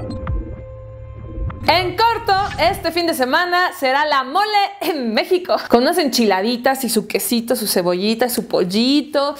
En corto, este fin de semana será la mole en México, con unas enchiladitas y su quesito, su cebollita, su pollito.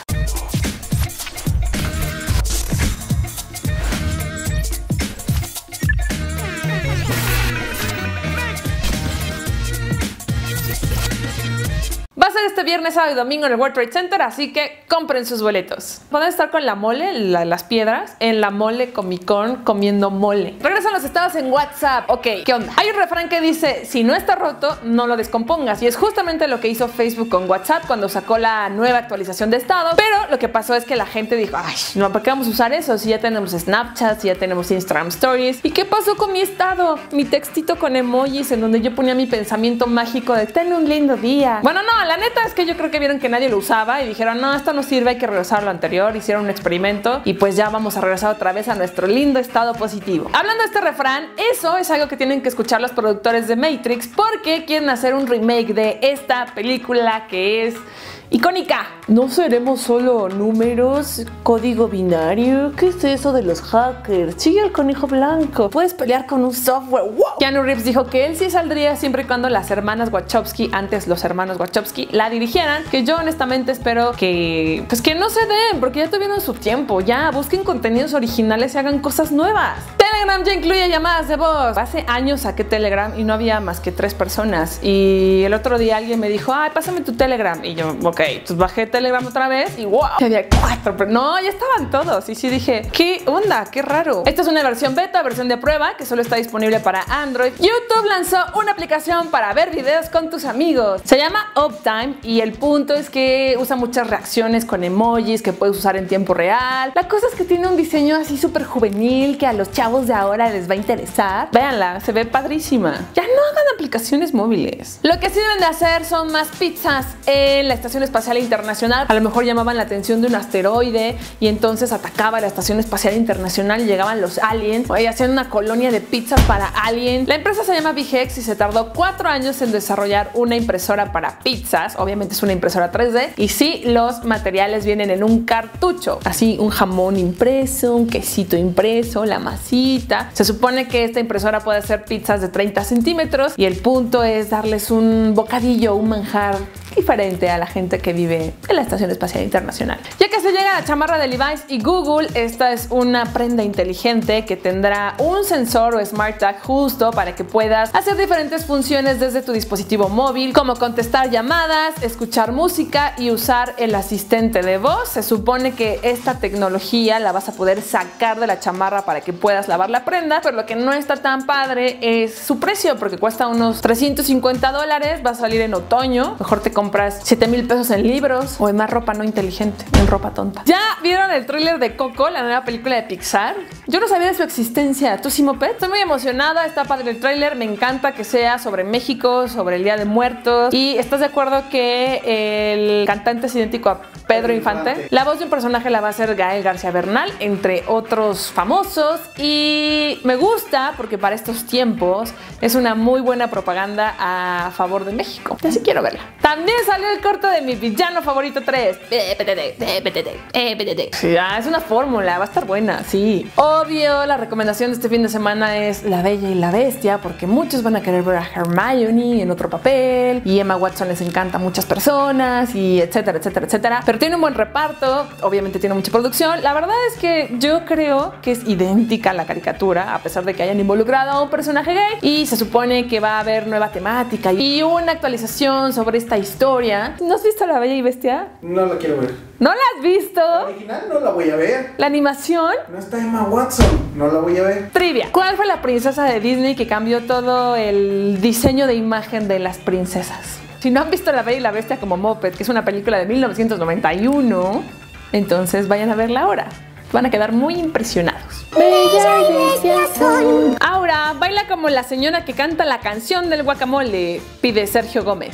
Va a ser este viernes, sábado y domingo en el World Trade Center, así que compren sus boletos. Pueden estar con la mole, las piedras, en la mole Comic Con comiendo mole. Regresan los estados en WhatsApp. Ok, ¿qué onda? Hay un refrán que dice, si no está roto, no lo descompongas. Y es justamente lo que hizo Facebook con WhatsApp cuando sacó la nueva actualización de estado. Pero lo que pasó es que la gente dijo, ay, no, ¿para qué vamos a usar eso? Si ya tenemos Snapchat, si ya tenemos Instagram Stories. ¿Y qué pasó con mi estado? Mi textito con emojis en donde yo ponía mi pensamiento mágico de ten un lindo día. Bueno, no, la neta es que yo creo que vieron que nadie lo usaba y dijeron, no, esto no sirve, hay que regresar a lo anterior. Hicieron un experimento y pues ya vamos a regresar otra vez a nuestro lindo estado positivo. Hablando de este refrán, eso es algo que tienen que escuchar los productores de Matrix porque quieren hacer un remake de esta película que es icónica. No seremos solo números, código binario. ¿Qué es eso de los hackers? Sigue el conejo blanco. Puedes pelear con un software. ¡Wow! Keanu Reeves dijo que él sí saldría siempre y cuando las hermanas Wachowski, antes los hermanos Wachowski, la dirigieran. Que yo honestamente espero que pues que no se den, porque ya tuvieron su tiempo. Ya busquen contenidos originales y hagan cosas nuevas. Telegram ya incluye llamadas de voz. Hace años saqué Telegram y no había más que 3 personas. Y el otro día alguien me dijo, ay, pásame tu Telegram. Y yo, ok, pues bajé Telegram otra vez y wow, había 4, pero no, ya estaban todos. Y sí dije, ¿qué onda? Qué raro. Esta es una versión beta, versión de prueba, que solo está disponible para Android. YouTube lanzó una aplicación para ver videos con tus amigos. Se llama Uptime y el punto es que usa muchas reacciones con emojis que puedes usar en tiempo real. La cosa es que tiene un diseño así súper juvenil que a los chavos de ahora les va a interesar. Véanla, se ve padrísima. Ya no hagan aplicaciones móviles. Lo que sí deben de hacer son más pizzas en la Estación Espacial Internacional. A lo mejor llamaban la atención de un asteroide y entonces atacaba la Estación Espacial Internacional y llegaban los aliens. Oye, hacían una colonia de pizzas para aliens. La empresa se llama VHX y se tardó 4 años en desarrollar una impresora para pizzas. Obviamente es una impresora 3D y sí, los materiales vienen en un cartucho. Así, un jamón impreso, un quesito impreso, la masita. Se supone que esta impresora puede hacer pizzas de 30 centímetros y el punto es darles un bocadillo, un manjar diferente a la gente que vive en la Estación Espacial Internacional. Ya que se llega a la chamarra de Levi's y Google, esta es una prenda inteligente que tendrá un sensor o smart tag justo para que puedas hacer diferentes funciones desde tu dispositivo móvil, como contestar llamadas, escuchar música y usar el asistente de voz. Se supone que esta tecnología la vas a poder sacar de la chamarra para que puedas lavar la prenda, pero lo que no está tan padre es su precio, porque cuesta unos $350, va a salir en otoño. Mejor te compras 7,000 pesos en libros o en más ropa no inteligente, en ropa tonta. ¿Ya vieron el tráiler de Coco, la nueva película de Pixar? Yo no sabía de su existencia. ¿Tú sí, Moped? Estoy muy emocionada, está padre el tráiler, me encanta que sea sobre México, sobre el Día de Muertos. ¿Y estás de acuerdo que el cantante es idéntico a Pedro Infante? La voz de un personaje la va a hacer Gael García Bernal, entre otros famosos, y me gusta porque para estos tiempos es una muy buena propaganda a favor de México. Así quiero verla. También salió el corto de mi villano favorito 3. Ya, es una fórmula, va a estar buena, sí. Obvio, la recomendación de este fin de semana es La Bella y la Bestia, porque muchos van a querer ver a Hermione en otro papel, y Emma Watson les encanta a muchas personas, y etcétera, etcétera, etcétera. Pero tiene un buen reparto, obviamente tiene mucha producción. La verdad es que yo creo que es idéntica a la caricatura, a pesar de que hayan involucrado a un personaje gay, y se supone que va a haber nueva temática y una actualización sobre esta historia. ¿No has visto La Bella y Bestia? No la quiero ver. ¿No la has visto? La original no la voy a ver. ¿La animación? No está Emma Watson, no la voy a ver. Trivia. ¿Cuál fue la princesa de Disney que cambió todo el diseño de imagen de las princesas? Si no han visto La Bella y la Bestia como Moped, que es una película de 1991, entonces vayan a verla ahora. Van a quedar muy impresionados. Bella y Bestia son. Aura, baila como la señora que canta la canción del guacamole, pide Sergio Gómez.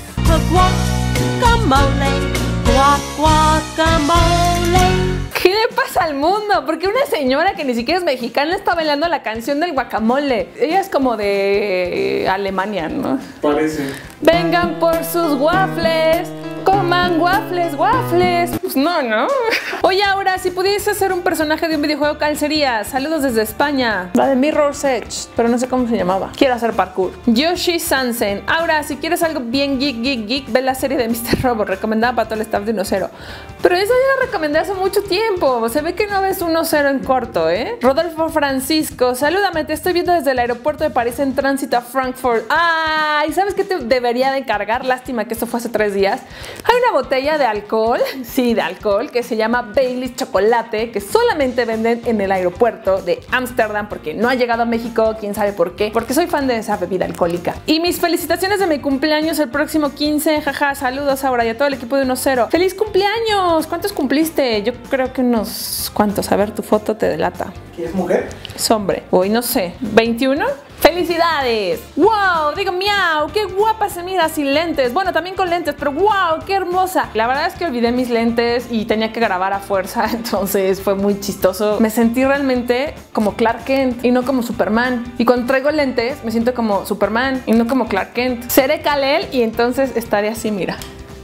¿Qué le pasa al mundo? Porque una señora que ni siquiera es mexicana está bailando la canción del guacamole. Ella es como de Alemania, ¿no? Parece. Vengan por sus waffles, Coman waffles, waffles. Pues no, ¿no? Oye, ahora, si pudiese ser un personaje de un videojuego, ¿cuál sería? Saludos desde España. La de Mirror's Edge, pero no sé cómo se llamaba. Quiero hacer parkour. Yoshi Sansen. Ahora, si quieres algo bien geek, ve la serie de Mr. Robot, recomendada para todo el staff de 1-0. Pero esa ya la recomendé hace mucho tiempo. Se ve que no ves 1-0 en corto, ¿eh? Rodolfo Francisco, salúdame, te estoy viendo desde el aeropuerto de París en tránsito a Frankfurt. Ay, ¿sabes qué te debería de encargar? Lástima que esto fue hace 3 días. Hay una botella de alcohol, sí, de alcohol, que se llama Baileys Chocolate, que solamente venden en el aeropuerto de Ámsterdam porque no ha llegado a México, quién sabe por qué, porque soy fan de esa bebida alcohólica. Y mis felicitaciones de mi cumpleaños el próximo 15, jaja, saludos ahora y a todo el equipo de 1-0. ¡Feliz cumpleaños! ¿Cuántos cumpliste? Yo creo que unos... ¿Cuántos? A ver, tu foto te delata. ¿Quién es mujer? Es hombre. Uy, no sé. ¿21? ¡Felicidades! ¡Wow! Digo, miau, qué guapa se mira sin lentes. Bueno, también con lentes, pero ¡wow! ¡Qué hermosa! La verdad es que olvidé mis lentes y tenía que grabar a fuerza, entonces fue muy chistoso. Me sentí realmente como Clark Kent y no como Superman. Y cuando traigo lentes, me siento como Superman y no como Clark Kent. Seré Kal-El y entonces estaré así, mira.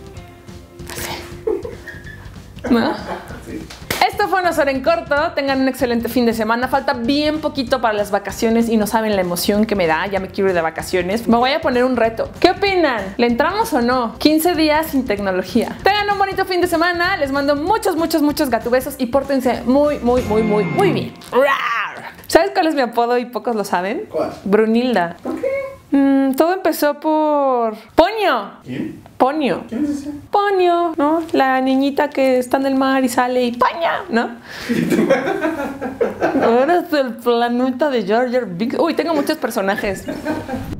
Así. ¿No? Sí. Esto fue 1-0 en corto. Tengan un excelente fin de semana. Falta bien poquito para las vacaciones y no saben la emoción que me da. Ya me quiero ir de vacaciones. Me voy a poner un reto. ¿Qué opinan? ¿Le entramos o no? 15 días sin tecnología. Tengan un bonito fin de semana. Les mando muchos gatubesos y pórtense muy bien. ¿Sabes cuál es mi apodo y pocos lo saben? ¿Cuál? Brunilda. ¿Por qué? Todo empezó por... ¡Ponio! ¿Quién? Ponio. ¿Quién es ese? Ponio, ¿no? La niñita que está en el mar y sale y ¡paña! ¿No? Ahora es el planeta de Jar Jar Binks. Uy, tengo muchos personajes.